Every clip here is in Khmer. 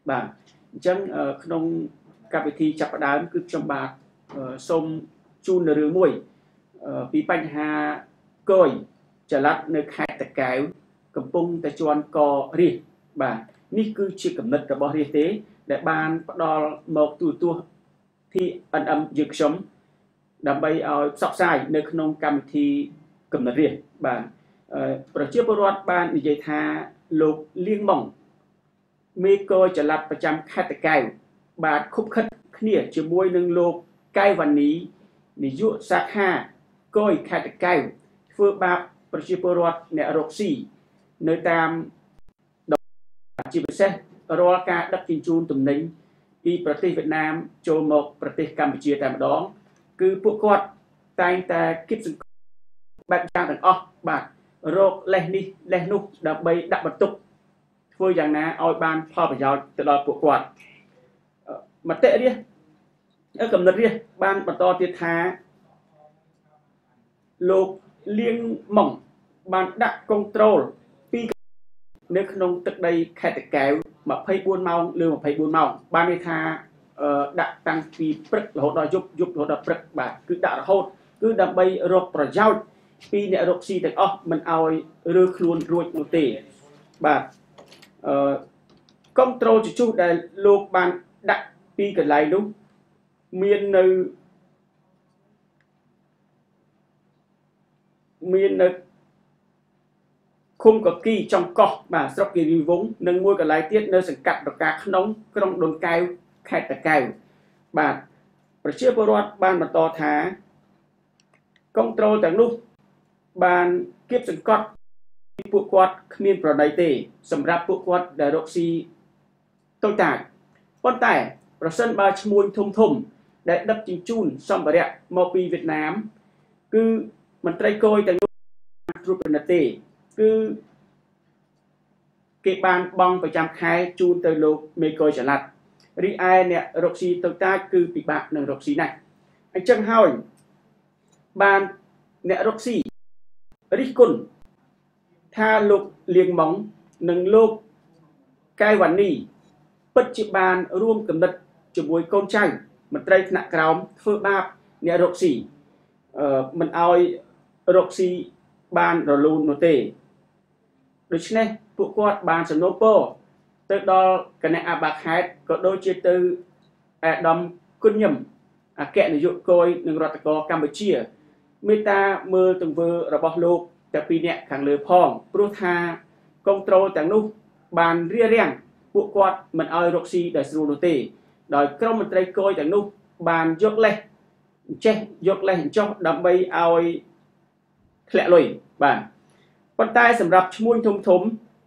បាទអញ្ចឹងក្នុងកម្មវិធីចាប់ផ្ដើមគឺខ្ញុំបាទសូមជូននៅរឿងមួយពីបញ្ហាកយចល័តនៅខេត្តតាកែវកំពុងតែជន់ករាជបាទនេះគឺជាគំនិតរបស់រាជទេដែលបានផ្ដល់មកទូទស្សន៍ TNM យើងខ្ញុំដើម្បីឲ្យផ្សព្វផ្សាយនៅក្នុងកម្មវិធីគំនិតរាជបាទប្រជាពលរដ្ឋបាននិយាយថាលោកលៀងម៉ុងមេកយចល័តប្រចាំខេត្តតាកែវបាទខុបខិតគ្នាជាមួយនឹងលោកកែវវណ្ណីនាយកសាខាកយខេត្តតាកែវធ្វើបាបប្រជាពលរដ្ឋអ្នករកស៊ីនៅតាមជាពិសេសរាល់ការដឹកជញ្ជូនទំនិញពីប្រទេសវៀតណាមចូលមកប្រទេសកម្ពុជាតែម្ដងគឺពួកគាត់តែងតែគិតសង្កេតបែបយ៉ាងទាំងអស់បាទរកលេសនេះលេសនោះដើម្បីដាក់បន្ទុកធ្វើយ៉ាងណាឲ្យបានផលប្រយោជន៍ទៅដល់ពួកគាត់មតិរាស្ត្រកំណត់រាស្ត្របានបន្តទៀតថាលោកលៀងម៉ុងបានដាក់កុងត្រូលពីនៅក្នុងទឹកដីខេត្តតាកែវ24ម៉ោងលើ24ម៉ោងបានន័យថាដាក់តាំងពីព្រឹករហូតដល់យប់រហូតដល់ព្រឹកបាទគឺដាក់រហូតគឺដើម្បីរកប្រយោជន៍ពីអ្នករកស៊ីទាំងអស់មិនឲ្យរើខ្លួនរួចនោះទេបាទកុងត្រូលជជុះដែលលោកបានដាក់ពីកន្លែងនោះមាននៅឃុំកគីចំកោះបាទស្រុកគិរីវង្សនិងមួយកន្លែងទៀតនៅសង្កាត់ប្រការក្នុងក្រុងដូនកែវខេត្តតាកែវបាទប្រជាពលរដ្ឋបានបន្តថាកុងត្រូលទាំងនោះបានគៀបសង្កត់ពួកគាត់គ្មានប្រណីទេសម្រាប់ពួកគាត់ដែលរកស៊ីតូចតាចប៉ុន្តែប្រសិនបើឈ្មួញធំដែលដឹកជញ្ជូនសម្ភារៈមកពីវៀតណាមគឺមន្ត្រីគយទាំងនោះត្រួតពិនិត្យទេគឺគេបានបង់ប្រចាំខែជូនទៅលោកមេកយចល័តរីឯអ្នករកស៊ីតូចតាចគឺពិបាកនឹងរកស៊ីណាស់អញ្ចឹងហើយបានអ្នករកស៊ីរិះគន់ថាលោកលៀងម៉ុងនិងលោកកែវវណ្ណីពិតជាបានរួមគំនិតជាមួយកូនចៅមន្ត្រីថ្នាក់ក្រោមធ្វើបាបអ្នករកស៊ីមិនឲ្យរកស៊ីបានរលូននោះទេដូច្នេះពួកគាត់បានសំណូមពរទៅដល់គណៈអភិបាលខេត្តក៏ដូចជាទៅអាដាមគុណញឹមអគ្គនាយកគយនឹងរដ្ឋកោកម្ពុជាមេត្តាមើលទង្វើរបស់លោកតែពីរនាក់ខាងលើផងព្រោះថាកុងត្រូលទាំងនោះបានរារាំងពួកគាត់មិនឲ្យរកស៊ីដោយស្រួលនោះទេដោយក្រុមមន្ត្រីគយទាំងនោះបានយកលេសចុះដើម្បីឲ្យធ្លាក់លុយបាទប៉ុន្តែសម្រាប់ឈ្មួញធំ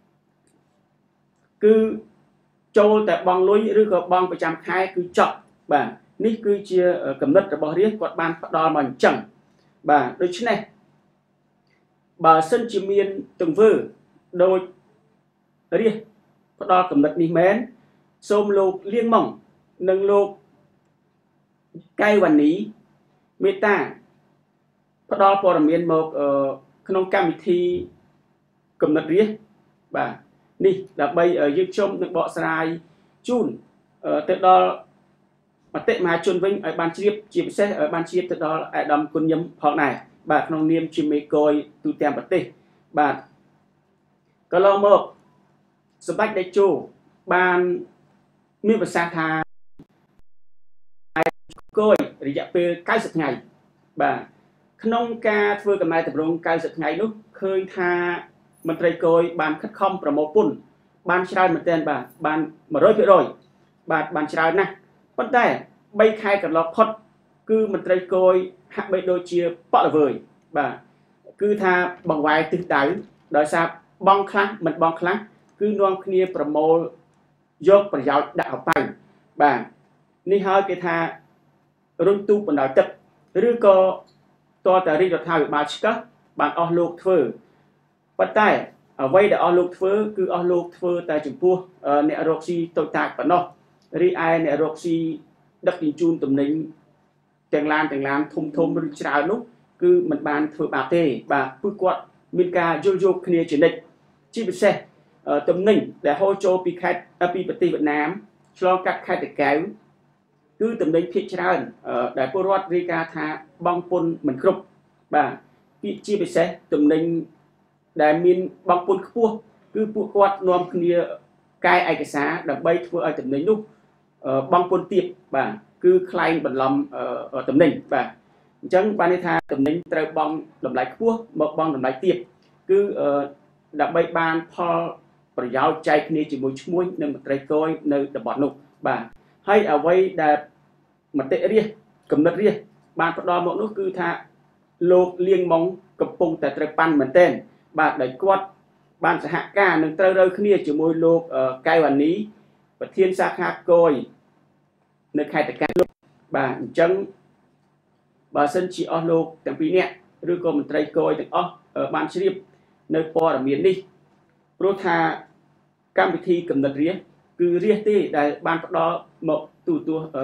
គឺចូលតែបង់លុយឬក៏បង់ប្រចាំខែគឺចប់បាទនេះគឺជាគំនិតរបស់រាជគាត់បានផ្ដល់មកអញ្ចឹងបាទដូច្នេះបើសិនជាមានទង្វើដោយរាជផ្ដល់គំនិតនេះមែនសូមលោកលៀងម៉ុងនិងលោកកែវវណ្ណីមេត្តាផ្ដល់ព័ត៌មានមកក្នុងកម្មវិធីគំនិតរាជបាទនេះដើម្បីយើងខ្ញុំនឹងបកស្រាយជូនទៅដល់មតិមហាជនវិញឲ្យបានជ្រាបជាពិសេសឲ្យបានជ្រាបទៅដល់អាដាមគុណញឹមផងដែរបាទក្នុងនាមជាមេកយទូទាំងប្រទេសបាទក៏ឡងមកសម្ដេចតេជោបានមានប្រសាសន៍ថាគយរយៈពេល90ថ្ងៃបាទក្នុងការធ្វើកំណែតម្រង់90ថ្ងៃនោះឃើញថាមន្ត្រីគយបានខិតខំប្រមូលពន្ធបានច្រើនមែនទែនបាទបាន 100% បាទបានច្រើនណាស់ប៉ុន្តែ3ខែកន្លងផុតគឺមន្ត្រីគយហាក់បីដូចជាបកល្វើយបាទគឺថាបង្វែរទិសដៅដោយសារបងខ្លះមិនបងខ្លះគឺនាំគ្នាប្រមូលយកប្រយោជន៍ដាក់កប៉ៅបាទនេះហើយគេថារុញទូបណ្ដោយទឹកឬក៏តើតារាជរដ្ឋាភិបាលឆ្កឹះបានអស់លោកធ្វើប៉ុន្តែអ្វីដែលអស់លោកធ្វើគឺអស់លោកធ្វើតែចំពោះអ្នករកស៊ីតូចតាចប៉ុណ្ណោះរីឯអ្នករកស៊ីដឹកជញ្ជូនទំនិញទាំងឡានធំឬច្រើននោះគឺមិនបានធ្វើបាបទេបាទព្រោះគាត់មានការយល់យោគគ្នាជានិច្ចជាពិសេសទំនិញដែលហូរចូលពីខេត្តពីប្រទេសវៀតណាមឆ្លងកាត់ខេត្តតាកែវគឺតំណែងភាគច្រើនដែលពលរដ្ឋរាយការណ៍ថាបង់ពន្ធមិនគ្រប់បាទជាពិសេសតំណែងដែលមានបង់ពន្ធខ្ពស់គឺពួកគាត់នាំគ្នាកែឯកសារដើម្បីធ្វើឲ្យតំណែងនោះបង់ពន្ធទាបបាទគឺខ្លែងបន្លំតំណែងបាទអញ្ចឹងបានន័យថាតំណែងត្រូវបង់តម្លៃខ្ពស់មកបង់តម្លៃទាបគឺដើម្បីបានផលប្រយោជន៍ចែកគ្នាជាមួយឈ្មួញនិងមន្ត្រីគយនៅតំបន់នោះបាទហើយអ្វីដែលមតិរាស្ត្រកំណត់រាស្ត្របានផ្ដល់មកនោះគឺថាលោកលៀងម៉ុងកំពុងតែត្រូវប៉ាន់មែនទែនបាទដោយគាត់បានសហការនឹងត្រូវរើគ្នាជាមួយលោកកែវអានីប្រធានសាខាគយនៅខេត្តតាកែវបាទអញ្ចឹងបើសិនជាអស់លោកទាំងពីរនាក់ឬក៏មន្ត្រីគយទាំងអស់បានជ្រាបនៅព័ត៌មាននេះព្រោះថាកម្មវិធីកំណត់រាស្ត្រគឺរាស្ត្រទេដែលបានផ្ដល់មកទូទស្សន៍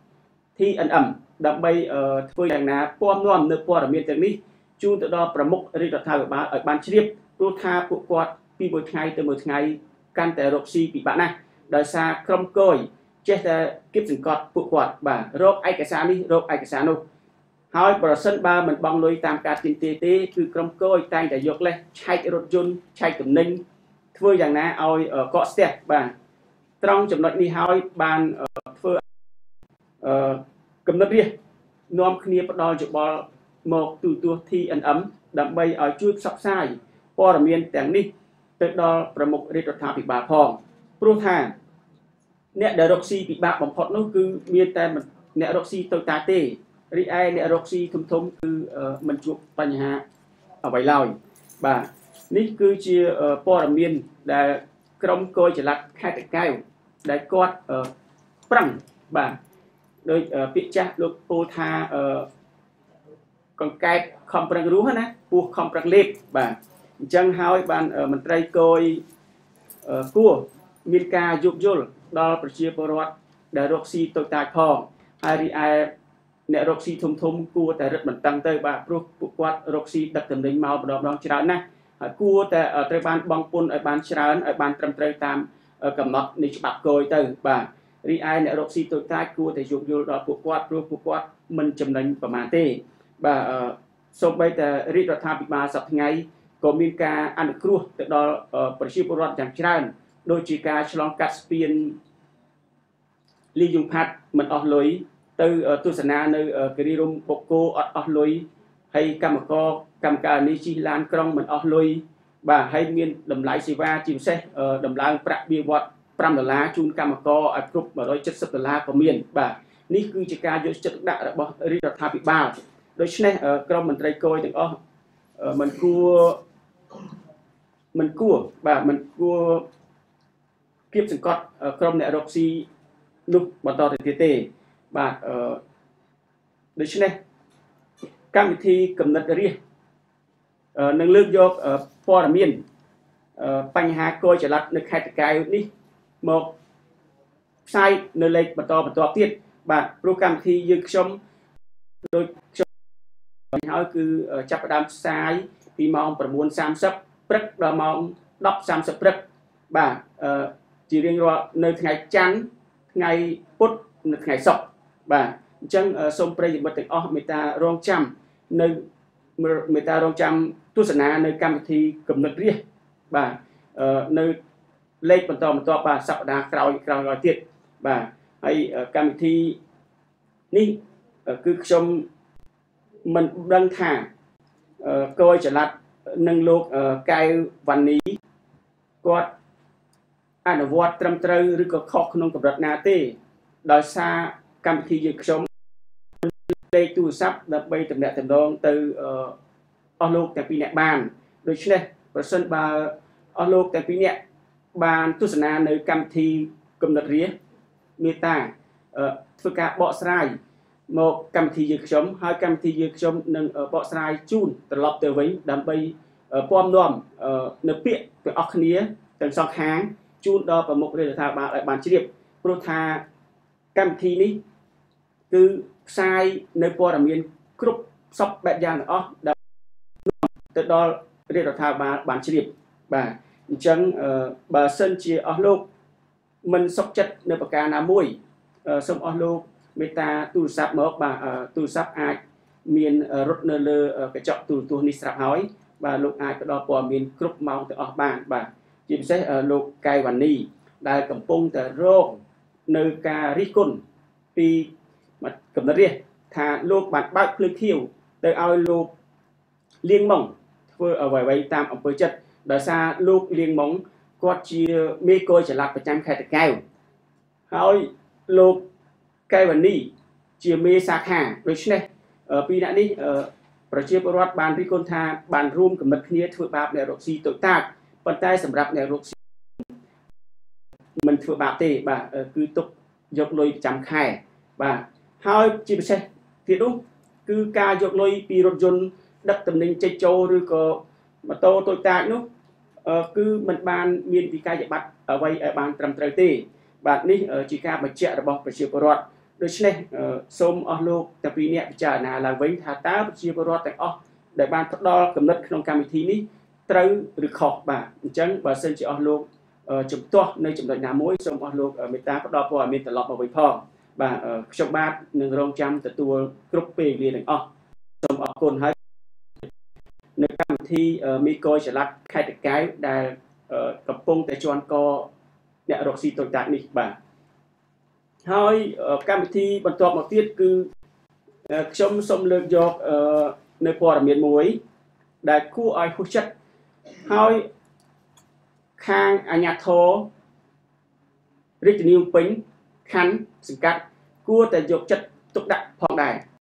TNM ដើម្បីធ្វើយ៉ាងណាពំនាំនៅព័ត៌មានទាំងនេះជូនទៅដល់ប្រមុខរាជរដ្ឋាភិបាលឲ្យបានជ្រាបព្រោះថាពួកគាត់ពីមួយថ្ងៃទៅមួយថ្ងៃកាន់តែរកស៊ីពិបាកណាស់ដោយសារក្រុមគយចេះតែគៀបសង្កត់ពួកគាត់បាទរកឯកសារនេះរកឯកសារនោះហើយប្រសិនបើមិនបង់លុយតាមការទាមទារទេគឺក្រុមគយតែងតែយកលេសឆែករថយន្តឆែកទំនិញធ្វើយ៉ាងណាឲ្យកកស្ទះបាទត្រង់ចំណុចនេះហើយបានធ្វើកំណត់រាស្ត្រនាំគ្នាផ្ដល់យោបល់មកទូទស្សន៍ TNM ដើម្បីឲ្យជួយផ្សព្វផ្សាយព័ត៌មានទាំងនេះទៅដល់ប្រមុខរាជរដ្ឋាភិបាលផងព្រោះថាអ្នកដែលរកស៊ីពិបាកបំផុតនោះគឺមានតែអ្នករកស៊ីតូចតាចទេរីឯអ្នករកស៊ីធំធំគឺមិនជួបបញ្ហាអ្វីឡើយបាទនេះគឺជាព័ត៌មានដែលក្រុមគយចល័តខេត្តតាកែវដែលគាត់ប្រឹងបាទដោយពាក្យចាស់លោកពោលថាកង្កែបខំប្រឹងរស់ណាពស់ខំប្រឹងលេបបាទអញ្ចឹងហើយបានមន្ត្រីគយគួរមានការយោគយល់ដល់ប្រជាពលរដ្ឋដែលរកស៊ីតូចតាចផងហើយរីឯអ្នករកស៊ីធំធំគួរតែរឹតបន្តឹងទៅបាទព្រោះពួកគាត់រកស៊ីដឹកតំណែងមកម្ដងច្រើនណាស់ហើយគួរតែត្រូវបានបង់ពន្ធឲ្យបានច្រើនឲ្យបានត្រឹមត្រូវតាមកំណត់នៃច្បាប់គយទៅបាទរីឯអ្នករកស៊ីតូចតាចគួរតែយោគយល់ដល់ពួកគាត់ព្រោះពួកគាត់មិនចំណេញប្រមាណទេបាទសូម្បីតែរាជរដ្ឋាភិបាលសប្តាហ៍ថ្ងៃក៏មានការអនុគ្រោះទៅដល់ប្រជាពលរដ្ឋយ៉ាងច្រើនដូចជាការឆ្លងកាត់ស្ពានលីយ៉ុងផាត់មិនអស់លុយទៅទស្សនានៅគិរីរម្យបូកគោអស់លុយហើយកម្មការនេះជិះឡានក្រុងមិនអស់លុយបាទហើយមានតម្លៃសេវាជាពិសេសដំឡើងប្រាក់បៀវត្ស$5ជូនកម្មករឲ្យគ្រប់$170ក៏មានបាទនេះគឺជាការយកចិត្តទុកដាក់របស់រាជរដ្ឋាភិបាលដូច្នេះក្រុមមន្ត្រីគយទាំងអស់មិនគួរបាទមិនគួរគៀបសង្កត់ក្រុមអ្នករកស៊ីនោះបន្តទៅទៀតទេបាទដូច្នេះកម្មវិធីកំណត់រាស្ត្រនឹងលើកយកព័ត៌មានបញ្ហាគយចល័តនៅខេត្តតាកែវនេះមកផ្សាយនៅលេខបន្តទៀតបាទព្រោះកម្មវិធីយើងខ្ញុំដូចខ្ញុំហើយគឺចាប់ផ្ដើមផ្សាយពីម៉ោង 9:30 ព្រឹកដល់ម៉ោង 10:30 ព្រឹកបាទជារៀងរាល់នៅថ្ងៃច័ន្ទថ្ងៃពុធនៅថ្ងៃសុក្របាទអញ្ចឹងសូមប្រិយមិត្តទាំងអស់មេត្តារងចាំទស្សនានៅកម្មវិធីកំណត់រាស្ត្របាទនៅលេខបន្តបាទសប្តាហ៍ក្រោយទៀតបាទហើយកម្មវិធីនេះគឺខ្ញុំមិនដឹងថាគយចល័តនិងលោកកែវវ៉ានីគាត់អនុវត្តត្រឹមត្រូវឬក៏ខុសក្នុងកម្រិតណាទេដោយសារកម្មវិធីយើងខ្ញុំលេខទូរស័ព្ទដើម្បីតំណែងទៅអស់លោកទាំងពីរនាក់បានដូច្នេះប្រសិនបើអស់លោកទាំងពីរនាក់បានទស្សនានៅកម្មវិធីកំណត់រាស្ត្រមេត្តាធ្វើការបកស្រាយមកកម្មវិធីយើងខ្ញុំហើយកម្មវិធីយើងខ្ញុំនឹងបកស្រាយជូនត្រឡប់ទៅវិញដើម្បីពំនាំនៅពាក្យទាំងអស់គ្នាទាំងសងខាងជូនដល់ប្រមុខរាជរដ្ឋាភិបាលឲ្យបានជ្រាបព្រោះថាកម្មវិធីនេះគឺផ្សាយនៅព័ត៌មានគ្រប់សពបែបយ៉ាងទាំងអស់ដល់ទៅដល់រាជរដ្ឋាភិបាលបានជ្រាបបាទអញ្ចឹងបើសិនជាអស់លោក mình sốc chất nơi bậc ca nào mùi xong ở lô mê ta tu sạp mốc bà tu sạp ai miền rốt nơ lơ cái chọn tu ni sạp hói và lục ai có đo bò miền cướp mong từ ở bàn và chìm sẽ lục cài và ni đại cầm pung từ rô nơi ca ri côn pi mà cầm nó riêng thà lục bạn bác lư khiêu từ ao lục liên mong vừa ở vài vài tam ở bờ chất đời xa lục liên mong quạt chia mê coi trở lại ประจำ khai tạc cao hỏi lục cài và ni chia mê xa khả rồi này pi đã đi ប្រជាពលរដ្ឋបានរិះគន់ថាបានរួមគំនិតគ្នាធ្វើបាបអ្នករកស៊ីតូចតាចប៉ុន្តែសម្រាប់អ្នករកស៊ីមិនធ្វើបាបទេបាទគឺទុកយកលុយប្រចាំខែបាទហើយជាពិសេសទៀតនោះគឺការយកលុយពីរថយន្តដឹកទំនិញចេញចូលឬក៏ម៉ូតូតូចតាចនោះគឺមិនបានមានវិក័យប័ត្រអ្វីឲ្យបានត្រឹមត្រូវទេបាទនេះជាការបញ្ជាក់របស់ប្រជាពលរដ្ឋដូច្នេះសូមអស់លោកតាពីអ្នកពិចារណាឡើងវិញថាតើប្រជាពលរដ្ឋទាំងអស់ដែលបានផ្ដល់គំនិតក្នុងកម្មវិធីនេះត្រូវឬខុសបាទអញ្ចឹងបើសិនជាអស់លោកជំទាស់នៅចំណុចណាមួយសូមអស់លោកមេត្តាផ្ដល់ព័ត៌មានត្រឡប់មកវិញផងបាទខ្ញុំបាទនឹងរងចាំទទួលគ្រប់ពេលវេលាទាំងអស់សូមអរគុណហើយនៅកម្មវិធីមីកយចល័តខេត្តតាកែវដែលកំពុងតែជន់កអ្នករកស៊ីតូចតាចនេះបាទហើយកម្មវិធីបន្ទាប់មកទៀតគឺខ្ញុំសូមលើកយកនៅព័ត៌មានមួយដែលគួរឲ្យហួសចិត្តហើយខាងអាជ្ញាធររាជធានីភ្នំពេញខណ្ឌសង្កាត់គួរតែយកចិត្តទុកដាក់ផងដែរ